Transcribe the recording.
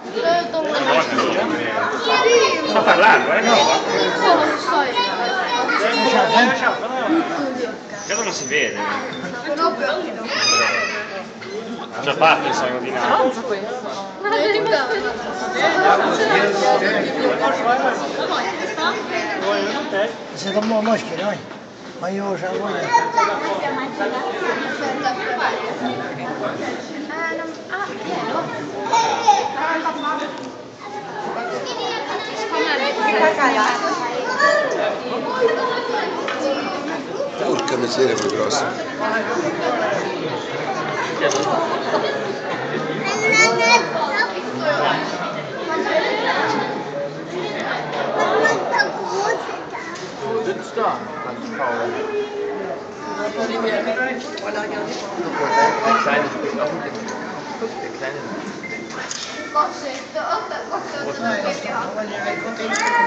Sta parlando, no? Credo non si vede. C'è parte il sangue di naso. C'est comme moi, je non? Ma io ce la voglio. Porca miseria, più grosso. Cossetto,